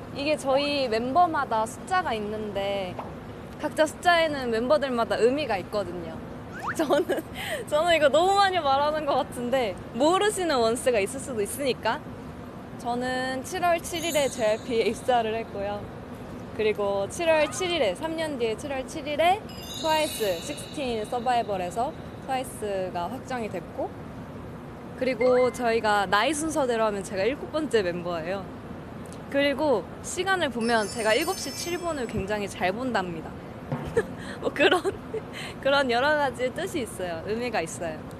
이게 저희 멤버마다 숫자가 있는데 각자 숫자에는 멤버들마다 의미가 있거든요. 저는 이거 너무 많이 말하는 것 같은데 모르시는 원스가 있을 수도 있으니까. 저는 7월 7일에 JYP에 입사를 했고요. 그리고 7월 7일에 3년 뒤에 7월 7일에 트와이스 16 서바이벌에서 트와이스가 확정이 됐고, 그리고 저희가 나이 순서대로 하면 제가 7번째 멤버예요. 그리고 시간을 보면 제가 7시 7분을 굉장히 잘 본답니다. 뭐 그런 여러 가지 뜻이 있어요. 의미가 있어요.